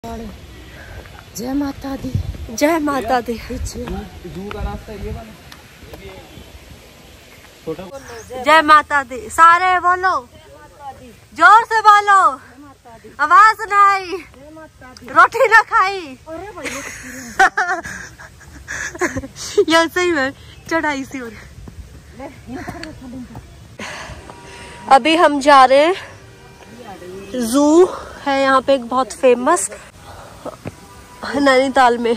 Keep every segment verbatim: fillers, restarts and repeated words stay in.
जय माता दी, जय माता दी। जू का रास्ता ये वाला। जय माता दी, सारे बोलो, जोर से बोलो, आवाज ना आई, रोटी ना खाई। यार सही में चढ़ाई सी हो रही। अभी हम जा रहे हैं, जू है यहाँ पे एक बहुत फेमस नैनीताल में।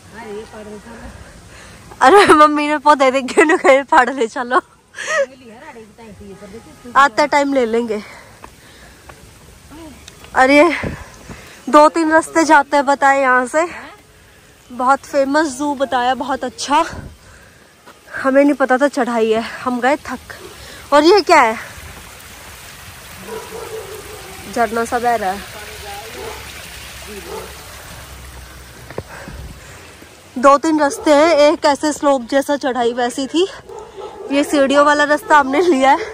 अरे मम्मी ने पौधे देखे न गए फाड़ ले, चलो आते टाइम ले लेंगे। अरे दो तीन रास्ते जाते हैं बताए यहाँ से, बहुत फेमस जू बताया, बहुत अच्छा। हमें नहीं पता था चढ़ाई है, हम गए थक। और ये क्या है, झरना सा बह रहा है। दो तीन रास्ते हैं, एक ऐसे स्लोप जैसा चढ़ाई वैसी थी, ये सीढ़ियों वाला रास्ता हमने लिया है।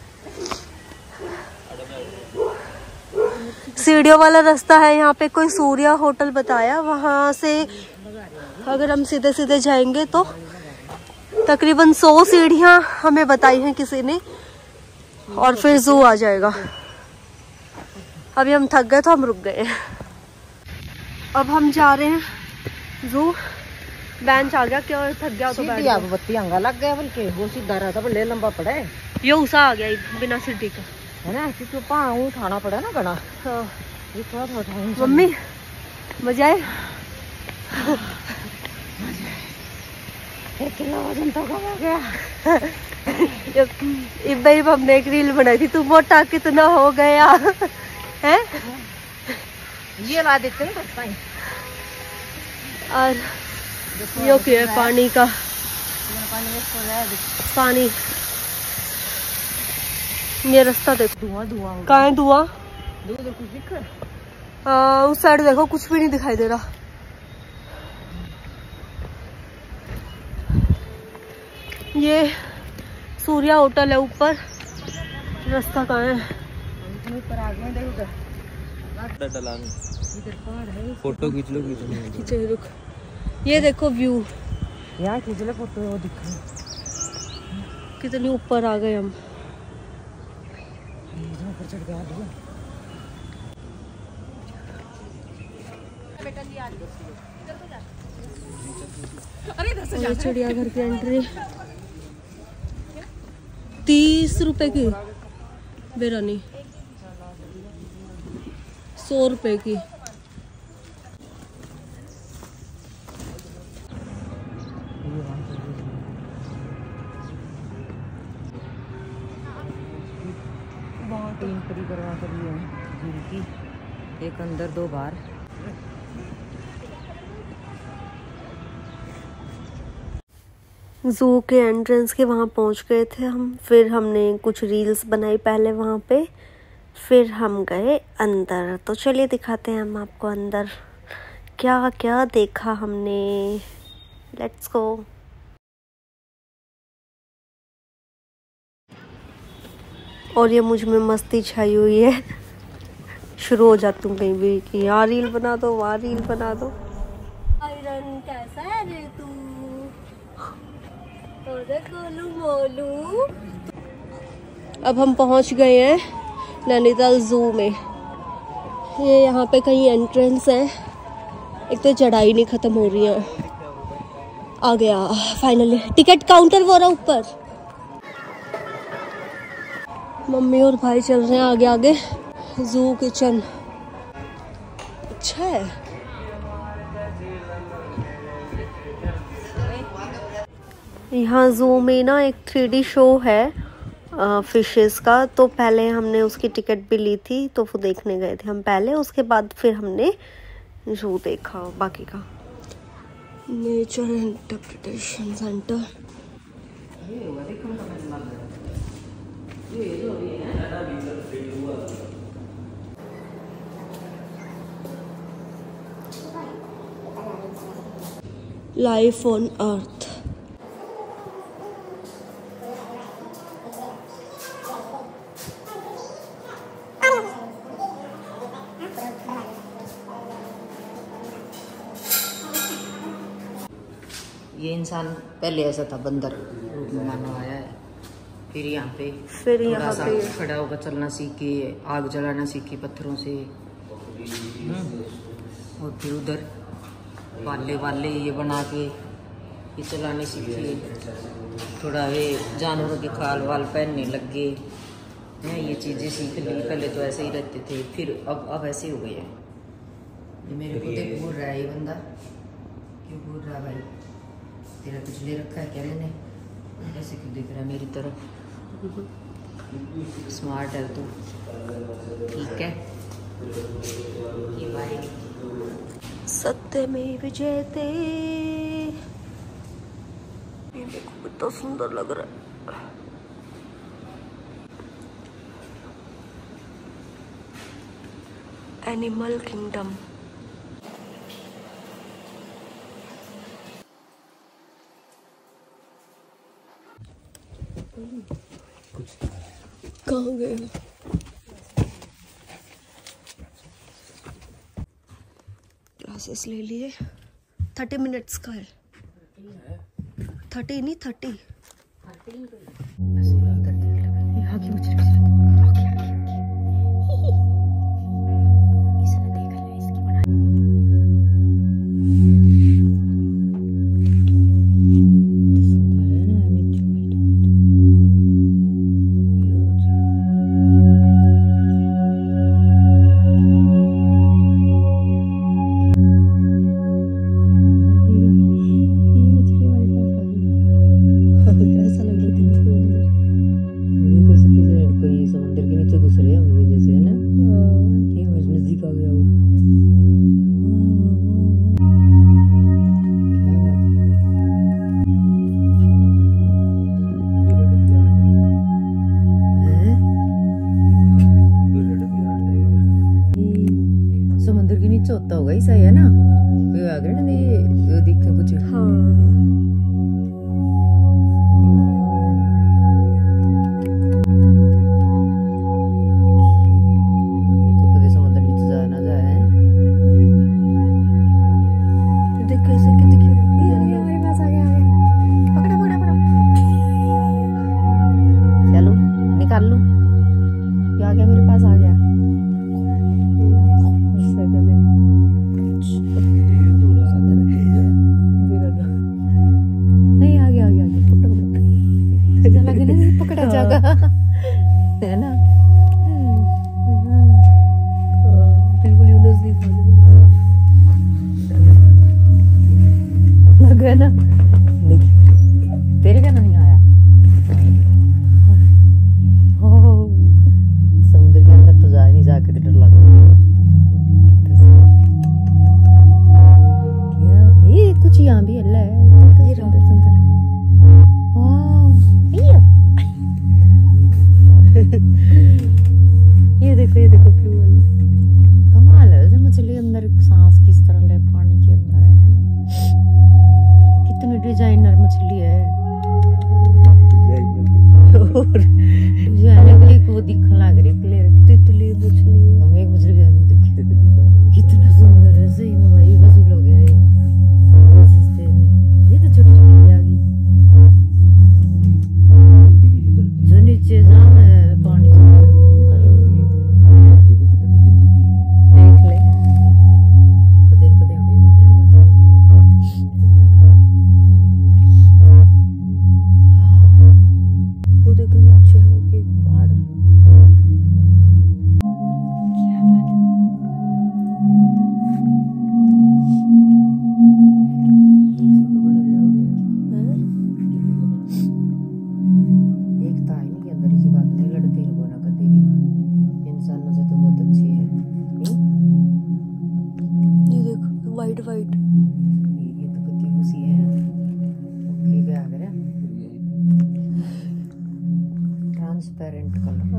सीढ़ियों वाला रास्ता है, यहाँ पे कोई सूर्या होटल बताया, वहां से अगर हम सीधे सीधे जाएंगे तो तकरीबन सौ सीढ़ियां हमें बताई हैं किसी ने, और फिर जू आ जाएगा। अभी हम थक गए तो हम रुक गए। अब हम जा रहे हैं जू। बेंच आ गया, क्यों थक गया तो बैठ गया। बत्ती अंगा लग गया, बल्कि वो सीधा रहा था, बल्ले लंबा पड़ा है। ये उसा आ गया बिना सीढ़ी का, है ना, क्योंकि पाँव उठाना पड़ा ना घना। हाँ। ये थोड़ा थोड़ा मम्मी मजा आए। एक किलो वजन तो कम हो गया। भाई हमने एक रील बनाई थी, तू मोटा कितना हो गया है। ये ला देते हैं बस। और यो क्या है, पानी का पानी। ये रास्ता देखो, धुआं धुआं कहाँ है धुआं। कुछ दिख रहा है उस साइड देखो, कुछ भी नहीं दिखाई दे रहा। ये सूर्या होटल है ऊपर, रास्ता कहाँ है। ऊपर आ गए, देखो इधर पहाड़ है। फोटो खींच लो, खींच लो। रुक, ये देखो व्यू, यहाँ खींच लो फोटो, वो दिख रहा। कितनी ऊपर आ गए हम। ऊपर चढ़ के आ गए। ये चिड़ियाघर की एंट्री तीस रुपए की, बेरानी सौ रुपए की। तीन परिक्रमा करी है जिनकी, एक अंदर दो बाहर। जू के एंट्रेंस के वहाँ पहुँच गए थे हम। फिर हमने कुछ रील्स बनाई पहले वहाँ पे, फिर हम गए अंदर। तो चलिए दिखाते हैं हम आपको अंदर क्या क्या देखा हमने। Let's go. और ये मुझ में मस्ती छाई हुई है, शुरू हो जाती हूँ कहीं भी कि यहाँ रील बना दो, वहाँ रील बना दो। आयरन कैसा है रे तू, गोलू मोलू। अब हम पहुँच गए हैं नैनीताल जू में। ये यहाँ पे कहीं एंट्रेंस है, एक तो चढ़ाई नहीं खत्म हो रही है। आ गया फाइनली, टिकट काउंटर वो रहा ऊपर। मम्मी और भाई चल रहे हैं आगे आगे। जू किचन अच्छा है। यहाँ जू में ना एक थ्री डी शो है फिशेस का, तो पहले हमने उसकी टिकट भी ली थी, तो वो देखने गए थे हम पहले। उसके बाद फिर हमने जू देखा बाकी का। Nature interpretation centre. Life on earth. ये इंसान पहले ऐसा था, बंदर रूप में मानव आया है। फिर यहाँ पे फिर यहाँ थोड़ा पे सा खड़ा होकर चलना सीखे, आग जलाना सीखे पत्थरों से। और फिर उधर वाले वाले ये बना के ये चलाने सीखे। थोड़ा वे जानवरों के खाल वाल पहनने लग गए हैं, ये चीज़ें सीख ली। पहले तो ऐसे ही रहते थे, फिर अब अब ऐसे हो गए हैं। ये मेरे को देख बोल रहा है ये बंदा, क्यों बोल रहा है भाई? तेरा कुछ ले रखा है क्या मैंने? ऐसे क्यों देख रहा है मेरी तरफ? स्मार्ट है तो ठीक है। ये भाई सत्यमेव जयते। ये देखो कितना सुंदर लग रहा है। Animal kingdom. कहाँ गए? क्लासेस ले लिए। थर्टी मिनट्स का है। थर्टी नहीं थर्टी। होता होगा ही सही है ना। ये आ गए ना, ये दिखे कुछ। हाँ तो कभी समुद्र नीचे जा ना जाए। देख कैसे कि दिखे। ये आ गया हमारे पास, आ गया आ गया। पकड़ा पकड़ा पकड़ा। चलो निकाल लो। ये आ गया मेरे पास, आ गया। नहीं आ गया आ गया पकड़ा जाएगा है ना। बिल्कुल यूनस दिखा लग गया ना। तेरे क्या नहीं आया? समुद्र के अंदर तो जा नहीं, जाके डर लगा। ये कुछ यहाँ भी अल्लाह है। ये सुंदर सुंदर। ये देखो ये देखो ब्लू वाली। कमाल है, मछली अंदर सांस किस तरह ले, पानी के अंदर है। कितनी डिजाइनर मछली है। और डिजाइनर को दिखने लग रही क्लियर। तितली मछली। हम एक मछली के अंदर देखी, कितना सुंदर है। सही में भाई वजू लोग है। ये तो छोटी छोटी आ गई जो नीचे जाम है पानी से अंदर में उनका लोग देख ले। कदे कदे हमें बैठे वो देखो नीचे है वो के पहाड़ है। क्या बात है। वाइट वाइट ये तो कति उसी है। ओके क्या आ गया? Transparent colour.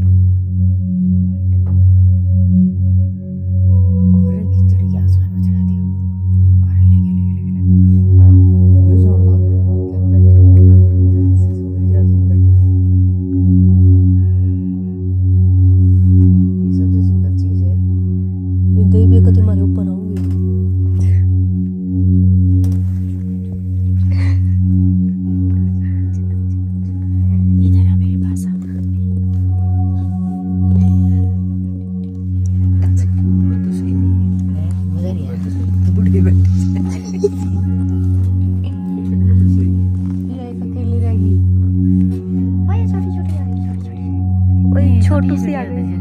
और खिचड़ी के आसमान में चढ़ा दियो। अरे लेके लेके लेके ये जोर लग रहा है। क्या बैठे समुद्री जहाज में बैठे। ये सबसे सुंदर चीज है। ये दही भी कति मारे ऊपर आऊंगी। छोटू सी आ गई।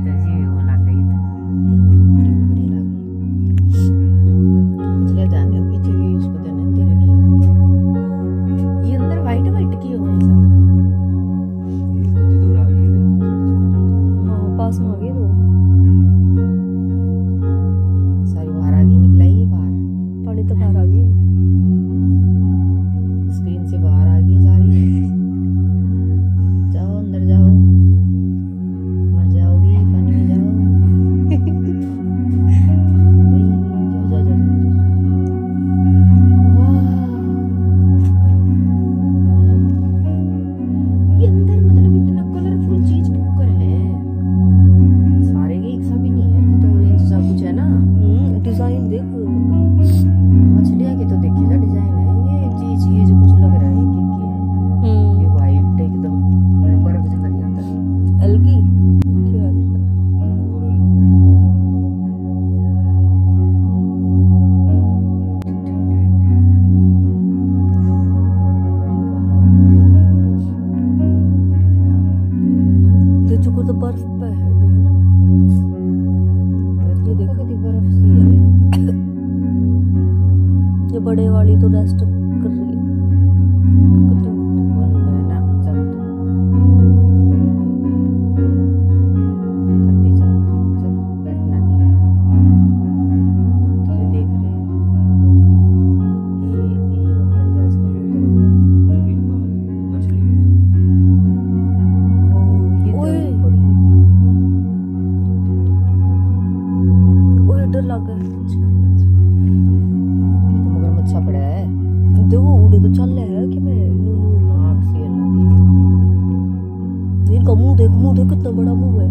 बड़े वाली तो रेस्ट कर रही है। मुंह देख, मुंह देख कितना बड़ा मुंह है।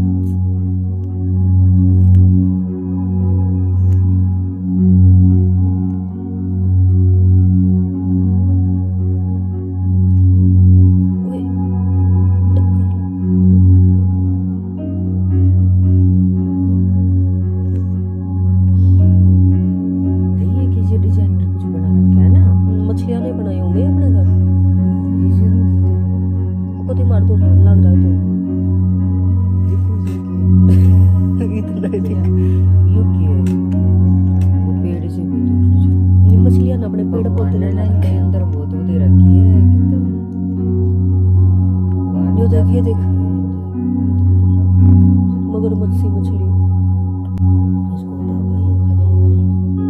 मार दो लग रहा है तो इतना ही देख यू क्या वो पेड़ से भी मछलियां ना अपने पेड़ पौधे के अंदर बहुत दे रखी है कितना यो देखिए देख मगरमच्छ सी मछली इसको उठा भाई खा जाएगी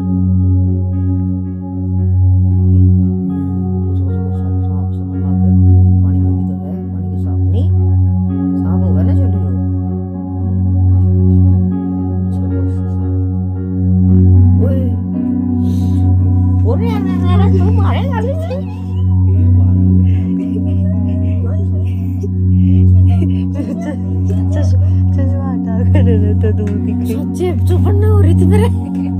तो दूर दिखे सच्चे चुपन ना हो रही थी मेरे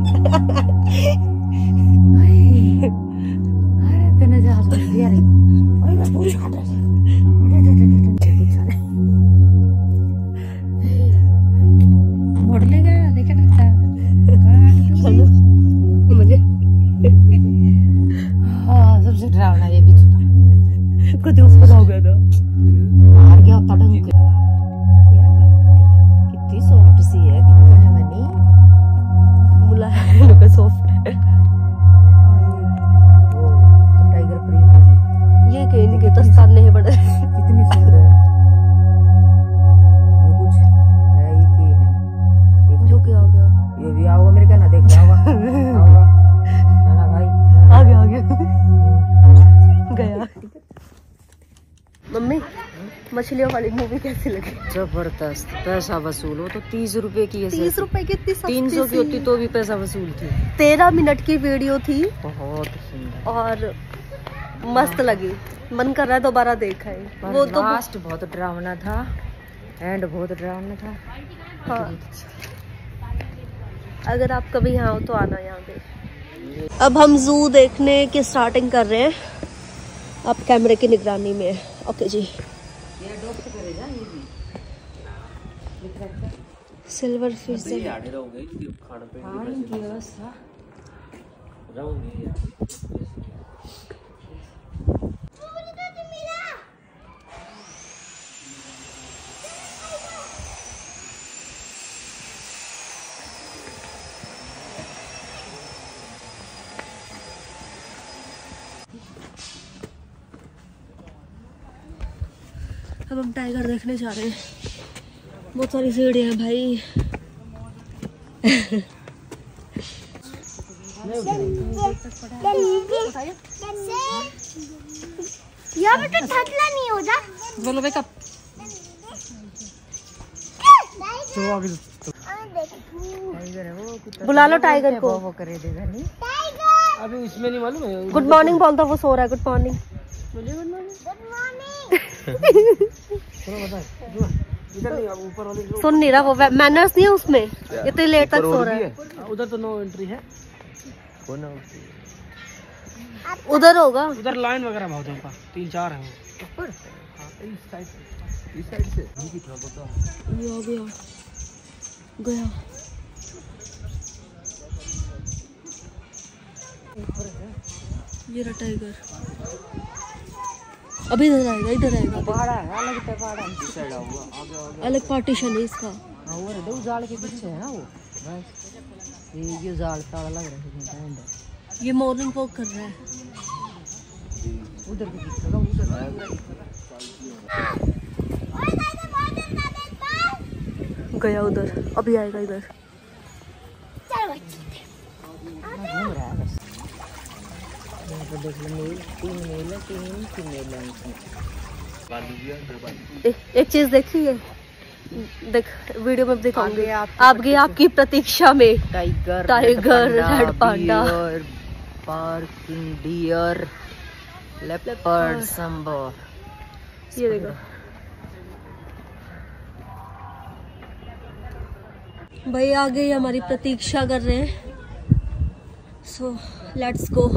अरे तेने जा तो दिया रे ओए मैं पूछ खा रहा मोड़ ले गया देखे लगता चलो मुझे हाँ सबसे डरावना ये भी छोटा कुछ ऊपर हो गया था मार गया तड़ंग सॉफ्ट सी है दिखने में नहीं मुलायम का सॉफ्ट है वो तो टाइगर प्रिंट की ये के इनके दस्ताने नहीं बड़े कितनी सुंदर है ये कुछ है ये के है एक जो के आ गया ये भी आओगे मेरे क्या ना देख रहा होगा आओगा ना भाई आ गया आ गया गया मम्मी मछलियों वाली मूवी कैसी लगी? जबरदस्त, पैसा वसूल। वो तो तीस रुपए की है, तीस रुपए की इतनी तीन सौ की होती तो भी पैसा वसूल थी। तेरह मिनट की वीडियो थी, बहुत सुंदर और मस्त लगी, मन कर रहा है दोबारा देखा है। वो तो लास्ट बहुत डरावना था, एंड बहुत डरावना था। हाँ, अगर आप कभी यहाँ हो तो आना यहाँ पे। अब हम जू देखने की स्टार्टिंग कर रहे हैं, आप कैमरे की निगरानी में। ओके जी, सिल्वर फिश अब हम टाइगर देखने जा रहे हैं। बहुत सारी सीढ़ियाँ हैं भाई। यहाँ पे तो थकला नहीं होता। बोलो भाई कब बुला लो टाइगर को। वो करे देगा नहीं अभी उसमें नहीं मालूम है। गुड मॉर्निंग बोलता, वो सो रहा है। Good morning. Good morning. इधर नहीं, ऊपर वाली जो सुन नहीं रहा, वो मैनर्स नहीं है उसमें, इतनी लेट तक सो रहा है। उधर तो नो एंट्री है। उधर होगा, उधर लाइन वगैरह बहुत है उनका, तीन चार है वो ऊपर। इस साइड इस साइड से गया गया गया। ये रहा टाइगर। अभी इधर आएगा, इधर आएगा। पहाड़ा है, अलग पे पहाड़ा है। इस साइड आऊंगा, आगे आगे। अलग पार्टीशन है इसका। हाँ वो है, दो जाल के पीछे है ना वो। बस ये ये जाल ताला लग रहा है। ये मॉर्निंग वॉक कर रहा है। उधर भी दिख रहा, उधर गया उधर, अभी आएगा इधर। घूम रहा है बस। यहाँ पे देख लो, मेल तीन मेल है, तीन फीमेल है इसमें। ए, एक चीज देखी है, देख वीडियो में दिखाऊंगी आगे आपकी आपकी आपकी प्रतीक्षा में। Tiger, tiger, red panda, barking deer, leopard, sambar. ये देखो भाई, आगे ही हमारी प्रतीक्षा कर रहे हैं। So let's go.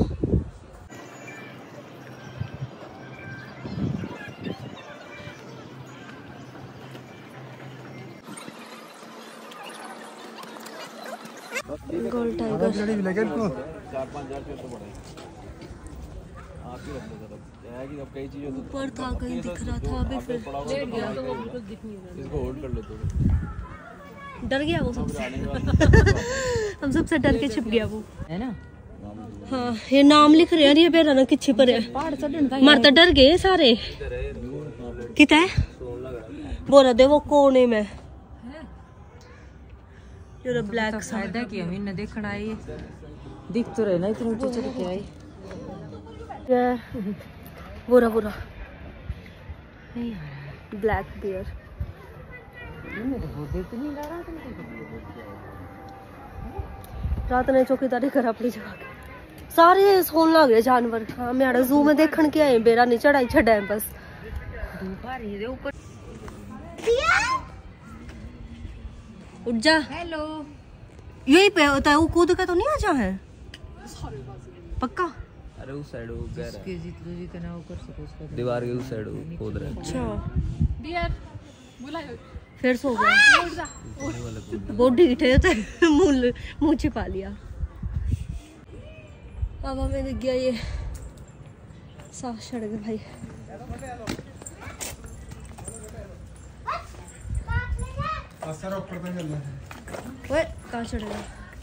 Gold tiger ऊपर था, कहीं दिख रहा था, अभी फिर लेट गया तो वो कुछ दिख नहीं रहा। इसको होल्ड कर लो तो डर गया वो सबसे। हम सबसे डर के छिप गया वो, है ना। हाँ ये नाम लिख रहे हैं, ये बेरा ना किच्छे पर है। मर तो डर गए सारे। कितना है बोला दे वो कोने में। ये ब्लैक फायदा कि हम इन्हें देखना आई, दिख तो रहे ना इतने ऊंचे चढ़ के आई। बुरा बुरा ब्लैक बियर। रात ने चौकीदारी कर अपनी जगह के सारे सोन लग रहे जानवर। हाँ मैं जू में देखन के आए, बेरा नहीं चढ़ाई छड़ा है बस। उठ जा। हेलो, यही पे होता है, वो कूद के तो नहीं आ जा है पक्का। अरे उस साइड वो गहरा है, उसके जितना जितना वो कर सको उसका। दीवार के उस साइड वो खोद रहा है। अच्छा फिर सो गया। बहुत ढीठ है तो मुंह मुंह छिपा लिया। अब हमें दिख गया ये साफ सड़क भाई। ओए कहाँ चढ़ेगा?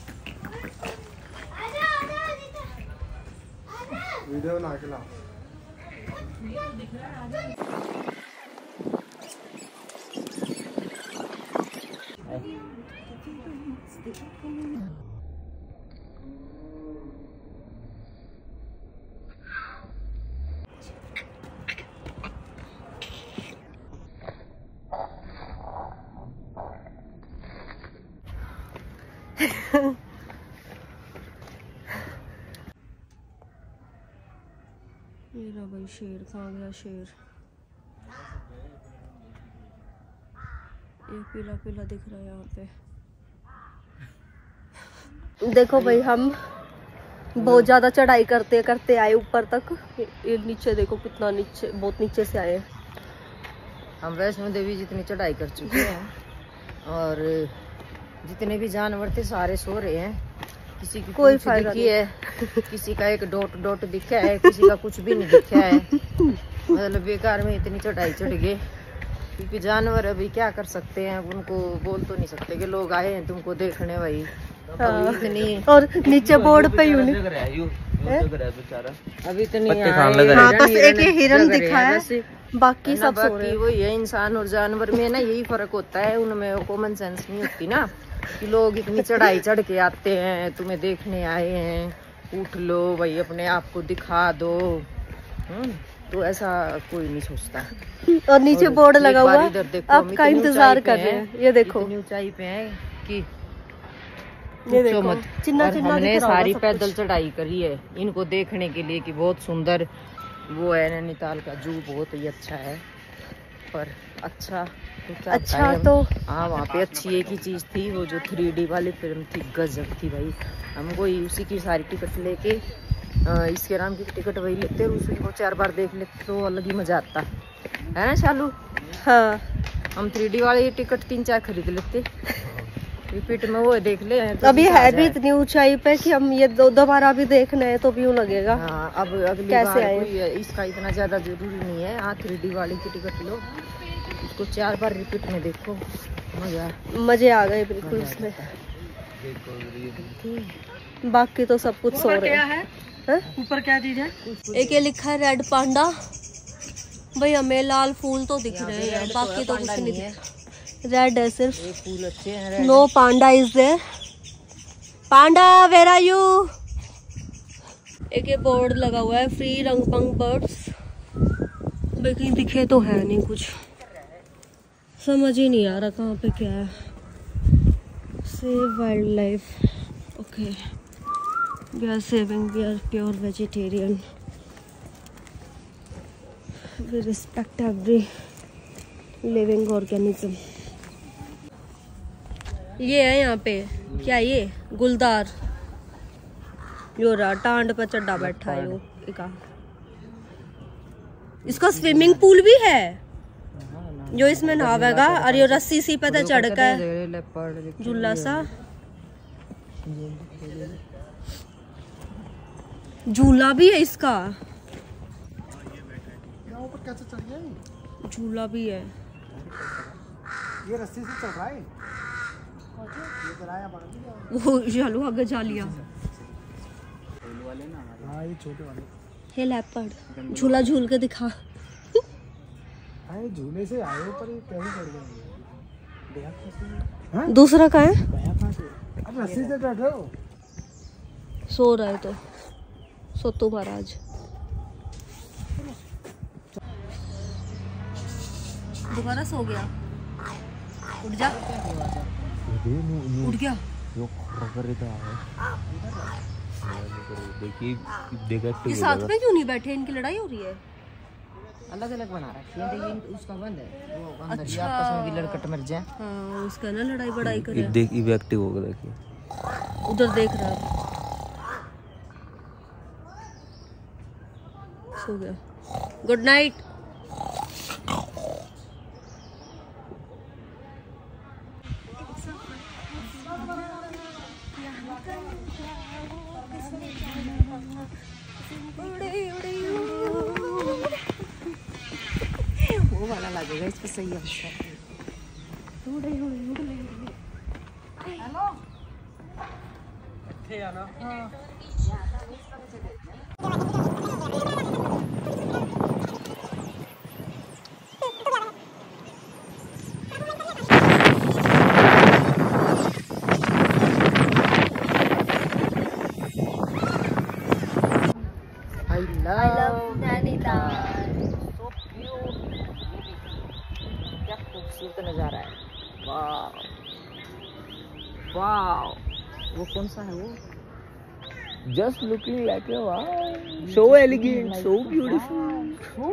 वीडियो बना के ला। ये रहा भाई शेर। कहाँ गया शेर? ये पीला पीला दिख रहा है यहाँ पे। देखो भाई हम बहुत ज्यादा चढ़ाई करते करते आए ऊपर तक। ये नीचे देखो कितना नीचे, बहुत नीचे से आए। हम वैष्णो देवी जितनी चढ़ाई कर चुके हैं और जितने भी जानवर थे सारे सो रहे हैं, किसी की कोई पूंछ फायदा दिखी नहीं है किसी का एक डॉट डॉट दिखा है, किसी का कुछ भी नहीं दिखा है। मतलब बेकार में इतनी चढ़ाई चढ़ गए, क्योंकि जानवर अभी क्या कर सकते हैं, उनको बोल तो नहीं सकते कि लोग आए हैं तुमको देखने भाई। हाँ। इतनी और नीचे बोर्ड पे यूनिक अभी इतनी हाँ, बस एक ये हिरन दिखा है, बाकी सब सो रहे हैं। वही है, इंसान और जानवर में ना यही फर्क होता है, उनमें कॉमन सेंस नहीं होती ना, कि लोग इतनी चढ़ाई चढ़ के आते हैं, तुम्हें देखने आए हैं, उठ लो भाई अपने आप को दिखा दो। हम्म, तो ऐसा कोई नहीं सोचता। और नीचे बोर्ड लगा हुआ, आपका इंतजार कर रहे हैं। ये देखो ऊंचाई पे है कि ये देखो मत। चिन्ना और चिन्ना हमने दिख रहा होगा सारी सब पैदल कुछ। चढ़ाई करी है इनको देखने के लिए, कि बहुत सुंदर वो है। नैनीताल का जू बहुत ही अच्छा है, पर अच्छा तो क्या अच्छा बताएं हम। तो हाँ, वहाँ पे अच्छी एक ही चीज थी, वो जो थ्री डी वाली फिल्म थी, गजब थी भाई। हम वही उसी की सारी टिकट लेके अ, इसके नाम की टिकट वही लेते, और उसी को चार बार देख लेते तो अलग ही मजा आता है ना शालू। हाँ, हम थ्री डी वाली टिकट तीन चार खरीद लेते, रिपीट में वो देख ले। तो अभी मजा आ है भी जाए। इतनी ऊंचाई पे कि हम ये दो दोबारा भी देखना है तो भी यूं लगेगा। हाँ, अब अगली कैसे बार आए? कोई इसका इतना ज्यादा जरूरी नहीं है। हाँ, थ्री डी वाली की टिकट लो, उसको चार बार रिपीट में देखो, मजा मजे आ गए बिल्कुल इसमें। बाकी तो सब कुछ सो रहे हैं। ऊपर क्या चीज है? एक ये लिखा है रेड पांडा, भाई हमें लाल फूल तो दिख रहे हैं, बाकी तो कुछ नहीं दिख। रेड है सिर्फ, ये फूल अच्छे हैं। No panda is there. Panda where are you? एक ये बोर्ड लगा हुआ है, फ्री रंगपंग बर्ड्स, लेकिन दिखे तो है नहीं कुछ, समझ ही नहीं आ रहा कहाँ पे क्या है। Save wildlife, okay, we are saving, we are pure vegetarian, we respect every living organism. ये है यहाँ पे क्या, ये गुलदार जो रहा टांड पे चढ़ा बैठा है वो एका। इसका स्विमिंग पूल भी है जो इसमें नहावेगा, और ये रस्सी सी पे चढ़ कर झूला सा झूला भी है इसका, ऊपर कैसे चढ़ गया? झूला भी है। ये रस्सी से चढ़ रहा है, ये कराया बना दिया। वो चालू आगे जा लिया। हाँ, ये छोटे वाले। हे लेपर्ड, झूला झूल के दिखा। हाँ, ये झूले से आए हो, पर ये कैसे चढ़ गए? गया कैसे? हाँ? दूसरा का है, गया कहाँ से? अब रस्सी से चढ़ रहे हो? सो रहा है तो सोतू महाराज। दोबारा सो गया, उठ जा, उठ गया। देखिए देखा ये साथ में क्यों नहीं बैठे, इनकी लड़ाई हो रही है। अलग अलग बना रखी है, देखिए उसका बंद है, वो अंदर अच्छा। आपस में भी लड़कट मर जाए। हाँ, उसका ना लड़ाई बड़ाई करे, देख ये एक्टिव हो गया, देखिए उधर देख रहा है, सो गया। Good night. वो वाला लगेगा इस पे, सही है। I love Nainital. so cute। क्या खूबसूरत नजारा है, वाह वाह। वो कौन सा है वो? Just looking like a wow, so elegant, so beautiful.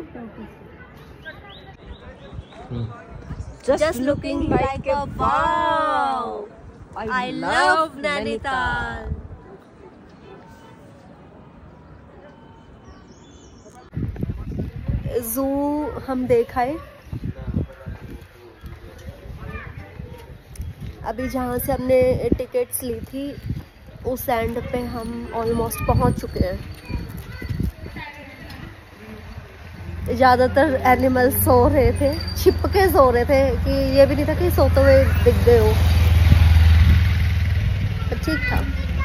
Just looking like a wow. I love Nainital. Zoo हम देखा है, अभी जहाँ से हमने टिकट्स ली थी उस एंड पे हम ऑलमोस्ट पहुंच चुके हैं। ज़्यादातर एनिमल्स सो रहे थे, छिपके सो रहे थे कि ये भी नहीं था कि सोते हुए दिख गए हो, ठीक था।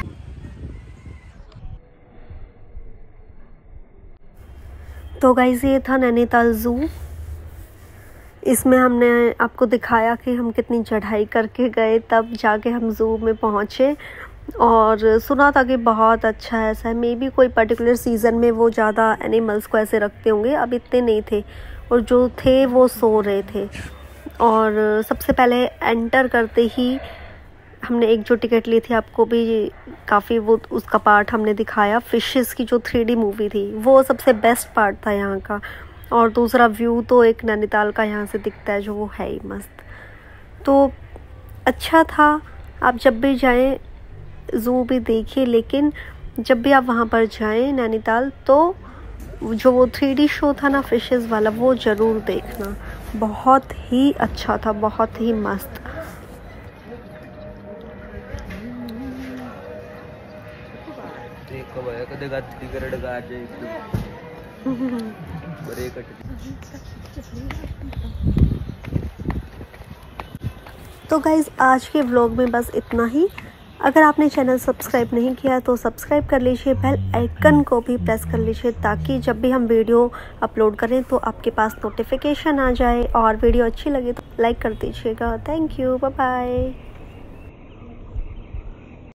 तो गाइस ये था नैनीताल ज़ू। इसमें हमने आपको दिखाया कि हम कितनी चढ़ाई करके गए, तब जाके हम ज़ू में पहुँचे। और सुना था कि बहुत अच्छा है ऐसा है, मे बी कोई पर्टिकुलर सीज़न में वो ज़्यादा एनिमल्स को ऐसे रखते होंगे, अब इतने नहीं थे और जो थे वो सो रहे थे। और सबसे पहले एंटर करते ही हमने एक जो टिकट ली थी, आपको भी काफ़ी वो उसका पार्ट हमने दिखाया, फिशेस की जो थ्री डी मूवी थी, वो सबसे बेस्ट पार्ट था यहाँ का। और दूसरा व्यू तो एक नैनीताल का यहाँ से दिखता है जो वो है ही मस्त। तो अच्छा था, आप जब भी जाएं ज़ू भी देखिए, लेकिन जब भी आप वहाँ पर जाएं नैनीताल तो जो वो थ्री डी शो था ना फिशेस वाला, वो ज़रूर देखना, बहुत ही अच्छा था, बहुत ही मस्त। तो गाइज़ आज के व्लॉग में बस इतना ही। अगर आपने चैनल सब्सक्राइब नहीं किया तो सब्सक्राइब कर लीजिए, बेल आइकन को भी प्रेस कर लीजिए ताकि जब भी हम वीडियो अपलोड करें तो आपके पास नोटिफिकेशन आ जाए। और वीडियो अच्छी लगे तो लाइक कर दीजिएगा। Thank you, bye bye.